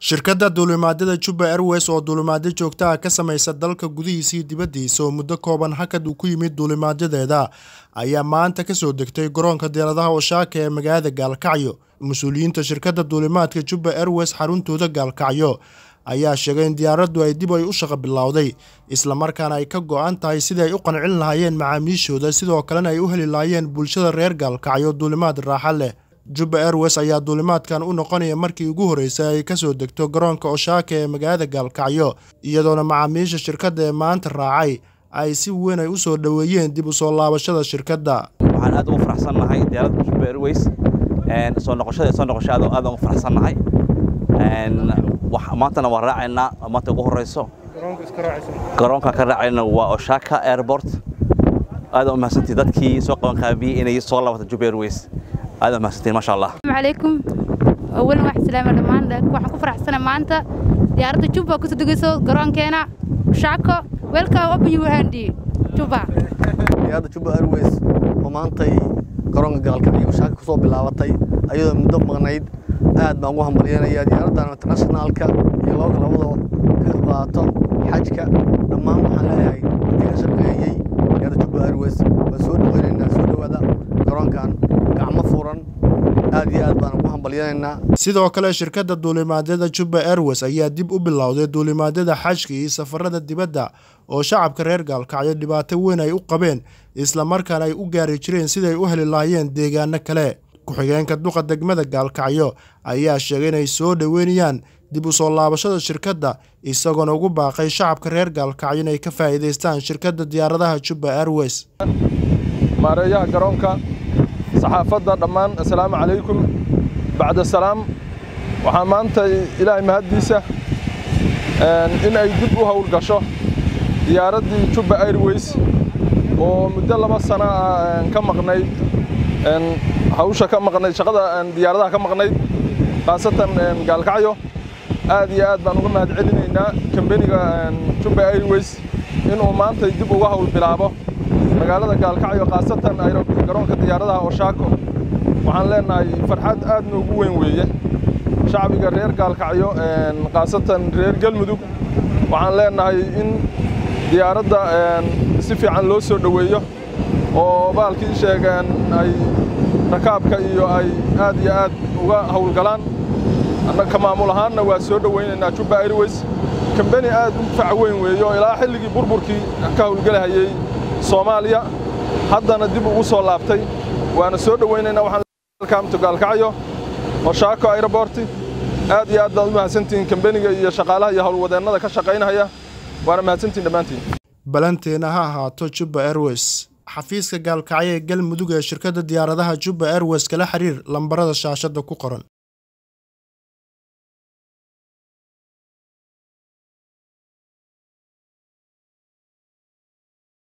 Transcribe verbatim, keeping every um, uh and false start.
shirkadda duulimaadada Jubba Airways oo duulimaad joogto ah ka samaysa dalka gudihiisa iyo dibaddiisa oo muddo kooban hakad uu ku yimid duulimaadeeda ayaa maanta ka soo degtay garoonka diyaaradaha Osaka ee magaalada Gaalkacyo. Mas'uuliyiinta shirkadda duulimaadka Jubba Airways xaruntooda Gaalkacyo ayaa sheegay in diyaaraddu ay dib ay u shaqo bilowday isla markaana ay ka go'an tahay sidii ay u qancin lahaayeen macaamiishooda sidoo kalena ay u heli lahaayeen bulshada reer Gaalkacyo duulimaad raaxo leh. Jubba Airways ayaa duulimaadkan u noqonaya markii ugu horeysay ay ka soo degto garoonka Osaka ee magaalada Gaalkacyo iyadoo macaamiisha shirkadda ee maanta raacay ay si weyn ay u soo dhaweeyeen dib u soo laabashada shirkadda. waxaan aad ugu faraxsanahay diyaaradda Jubba Airways een soo noqoshada soo noqoshada aad ugu faraxsanahay een wax maanta waa raacayna maanta ugu horeyso garoonka iska raacaysan garoonka ka raacayna waa Osaka airport aad u mahadsantii dadkii soo qaban qaabiyay inay soo laabato Jubba Airways هذا ما ستين ما شاء الله. السلام عليكم. أول واحد سلام عليكم. ده واحد كفر حسنا مانتا. ديارة جوبا كنت تجلسوا قران كنا شاكو ويلكم أبي وهندي جوبا. ديارة جوبا أيرويز ومانتي قران قالكني وشاكو صوب بلاوتي أيضا مدب مغنيد قاعد معهم بريانا يا ديارة أنا international كا يلاق لوضع كقاطع حجك لما هم حلاي ديارة شرقية ديارة جوبا أيرويز مسؤول غير الناس وهذا قران كان sidoo kale shirkadda duulimaadada Jubba Airways ayaa dib u bilowday duulimaadada xajka iyo safarada dibadda oo shacabka reer Gaalkacyo dhibaato weyn ay u qabeen isla markaana ay u gaari jireen sidii ay u heli lahaayeen deegaano kale. Ku-xigeenka duqa degmada Gaalkacyo ayaa sheegay in ay soo dhaweynayaan dib u soo laabashada shirkadda isagoo ugu baaqay shacabka reer Gaalkacyo inay ka faa'iideystaan shirkadda diyaaradaha Jubba Airways. maareeyaha garoonka صحافة دمان السلام عليكم بعد السلام وحمانت إلى مهديسة إن أيدبوها والقشة ديارة جوبا أيرويز ومدلة بسنا كم مغنيد إن هوشة كم مغنيد شغلة ديارة كم مغنيد خاصة قالكعيو هذه آد بنقول مهد علينا كم بيني جوبا أيرويز إنه مانت يدبوها والبلابة magaalada Gaalkacyo qaasatan ay garoonka diyaaradaha Osaka waxaan leenahay farxad aad ugu weyn weeye shacbiga reer Gaalkacyo een qaasatan reer Galmudug waxaan leenahay in diyaaradda een si fiican loo soo dhaweeyo oo baalkii sheegan ay rakaabka iyo ay aad iyo aad uga hawlgalaan annaka maamul ahaanna waa soo dhaweynaynaa Jubba Airways company aad u fac weyn weeyo ilaa xilligii burburkii ka hawlgalahayay Soomaaliya haddana dib ugu soo laabtay waana soo dhaweynayna waxaan halkaan to Gaalkacyo Osaka airport aad iyo aad u mahadsantiin company-ga iyo shaqaalaha iyo hawlwadeennada ka shaqeynaya waana mahadsantiin dhamaantiin balanteena ha ahaato Jubba Airways xafiiska Gaalkacyo ee Galmudug ee shirkadda diyaaradaha Jubba Airways kala xiriir lambarada shaashada ku qoran.